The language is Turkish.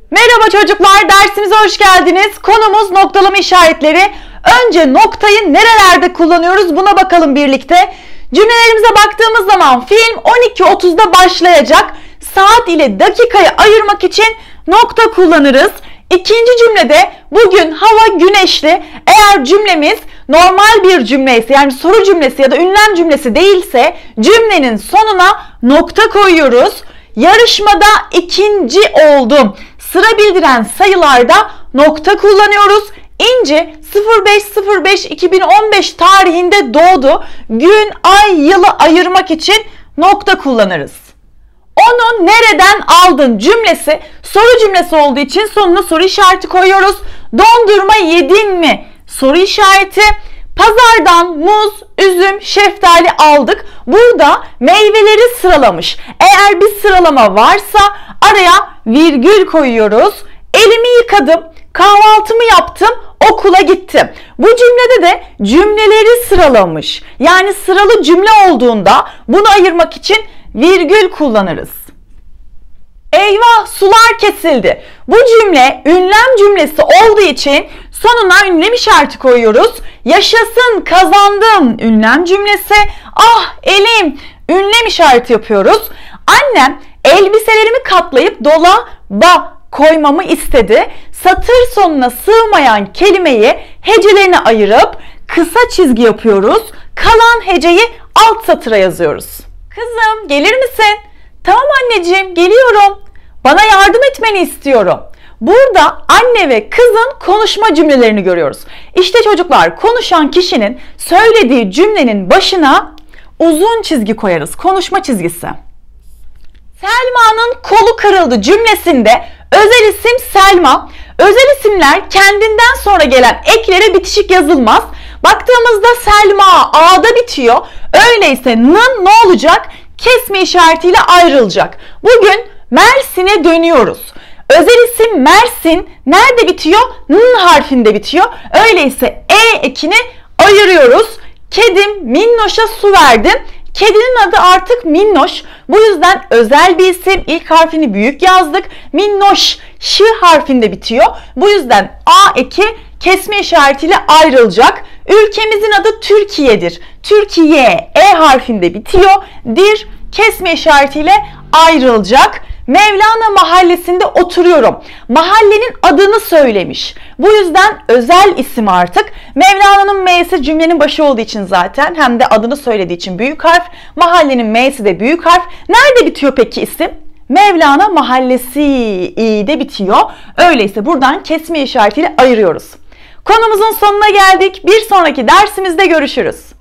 Merhaba çocuklar, dersimize hoş geldiniz. Konumuz noktalama işaretleri. Önce noktayı nerelerde kullanıyoruz buna bakalım birlikte. Cümlelerimize baktığımız zaman film 12.30'da başlayacak. Saat ile dakikayı ayırmak için nokta kullanırız. İkinci cümlede bugün hava güneşli. Eğer cümlemiz normal bir cümleyse, yani soru cümlesi ya da ünlem cümlesi değilse cümlenin sonuna nokta koyuyoruz. Yarışmada ikinci oldum. Sıra bildiren sayılarda nokta kullanıyoruz. İnci 05.05.2015 tarihinde doğdu. Gün, ay, yılı ayırmak için nokta kullanırız. Onu nereden aldın cümlesi soru cümlesi olduğu için sonuna soru işareti koyuyoruz. Dondurma yedin mi? Soru işareti. Pazardan muz, üzüm, şeftali aldık. Burada meyveleri sıralamış. Eğer bir sıralama varsa araya virgül koyuyoruz. Elimi yıkadım, kahvaltımı yaptım, okula gittim. Bu cümlede de cümleleri sıralamış. Yani sıralı cümle olduğunda bunu ayırmak için virgül kullanırız. Eyvah, sular kesildi. Bu cümle ünlem cümlesi olduğu için sonuna ünlem işareti koyuyoruz. Yaşasın, kazandım ünlem cümlesi. Ah elim ünlem işareti yapıyoruz. Annem elbiselerimi katlayıp dolaba koymamı istedi. Satır sonuna sığmayan kelimeyi hecelerine ayırıp kısa çizgi yapıyoruz. Kalan heceyi alt satıra yazıyoruz. Kızım gelir misin? Tamam anneciğim, geliyorum. Bana yardım etmeni istiyorum. Burada anne ve kızın konuşma cümlelerini görüyoruz. İşte çocuklar, konuşan kişinin söylediği cümlenin başına uzun çizgi koyarız. Konuşma çizgisi. Selma'nın kolu kırıldı cümlesinde özel isim Selma. Özel isimler kendinden sonra gelen eklere bitişik yazılmaz. Baktığımızda Selma A'da bitiyor. Öyleyse n'ın ne olacak? Kesme işaretiyle ayrılacak. Bugün Mersin'e dönüyoruz. Özel isim Mersin nerede bitiyor? N harfinde bitiyor. Öyleyse E ekini ayırıyoruz. Kedim Minnoş'a su verdim. Kedinin adı artık Minnoş. Bu yüzden özel bir isim, ilk harfini büyük yazdık. Minnoş Ş harfinde bitiyor. Bu yüzden A eki kesme işaretiyle ayrılacak. Ülkemizin adı Türkiye'dir. Türkiye E harfinde bitiyor. Dir kesme işaretiyle ayrılacak. Mevlana Mahallesi'nde oturuyorum. Mahallenin adını söylemiş. Bu yüzden özel isim artık. Mevlana'nın M'si cümlenin başı olduğu için zaten, hem de adını söylediği için büyük harf. Mahallenin M'si de büyük harf. Nerede bitiyor peki isim? Mevlana Mahallesi İ'de bitiyor. Öyleyse buradan kesme işaretiyle ayırıyoruz. Konumuzun sonuna geldik. Bir sonraki dersimizde görüşürüz.